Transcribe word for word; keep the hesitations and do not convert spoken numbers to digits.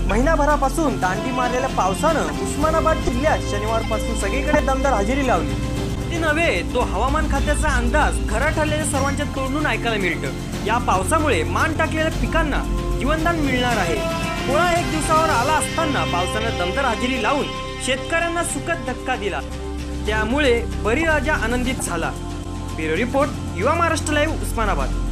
महिनाभरापासून दांडी मारलेल्या पावसानं उस्मानाबाद जिल्ह्यात शनिवारपासून सगळीकडे दमदार हजेरी लावली। ते नव्हे तो हवामान खात्याचा अंदाज खरा ठरलेल्या सर्वांच्या तोंडून ऐकायला मिळतं। या पावसामुळे मान टाकलेल्या पिकांना जीवनदान मिळणार आहे। पोळा एक दिवसावर आला असताना पावसानं दमदार हजेरी लावून शेतकऱ्यांना सुखद धक्का दिला, त्यामुळे बळीराजा आनंदित झाला। ब्युरो रिपोर्ट, युवा महाराष्ट्र लाईव्ह, उस्मानाबाद।